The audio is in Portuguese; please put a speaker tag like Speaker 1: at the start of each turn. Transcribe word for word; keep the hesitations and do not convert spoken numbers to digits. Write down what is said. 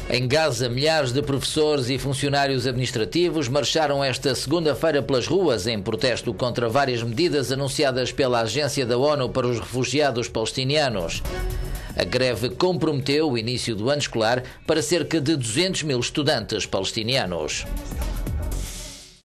Speaker 1: Em Gaza, milhares de professores e funcionários administrativos marcharam esta segunda-feira pelas ruas em protesto contra várias medidas anunciadas pela Agência da ONU para os Refugiados Palestinianos. A greve comprometeu o início do ano escolar para cerca de duzentos mil estudantes palestinianos.